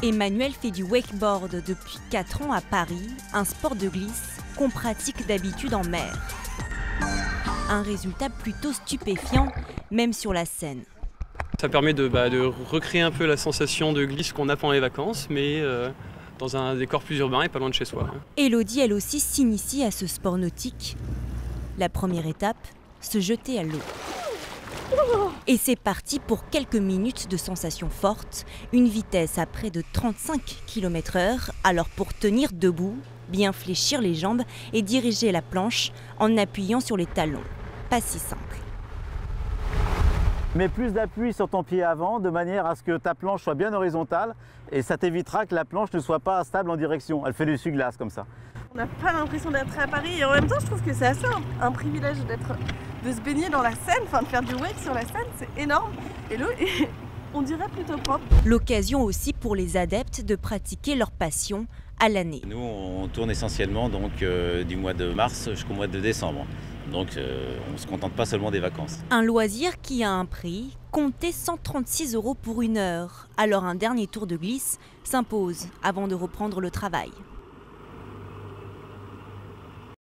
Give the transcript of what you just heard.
Emmanuel fait du wakeboard depuis 4 ans à Paris, un sport de glisse qu'on pratique d'habitude en mer. Un résultat plutôt stupéfiant, même sur la Seine. Ça permet de recréer un peu la sensation de glisse qu'on a pendant les vacances, mais dans un décor plus urbain et pas loin de chez soi. Élodie, elle aussi, s'initie à ce sport nautique. La première étape, se jeter à l'eau. Et c'est parti pour quelques minutes de sensations fortes, une vitesse à près de 35 km/h. Alors pour tenir debout, bien fléchir les jambes et diriger la planche en appuyant sur les talons. Pas si simple. Mets plus d'appui sur ton pied avant de manière à ce que ta planche soit bien horizontale et ça t'évitera que la planche ne soit pas stable en direction. Elle fait du essuie-glace comme ça. On n'a pas l'impression d'être à Paris et en même temps je trouve que c'est assez un privilège de se baigner dans la Seine, enfin de faire du wake sur la Seine, c'est énorme et l'eau est, on dirait plutôt propre. L'occasion aussi pour les adeptes de pratiquer leur passion à l'année. Nous on tourne essentiellement donc, du mois de mars jusqu'au mois de décembre. Donc on ne se contente pas seulement des vacances. Un loisir qui a un prix, comptez 136 € pour 1 heure. Alors un dernier tour de glisse s'impose avant de reprendre le travail.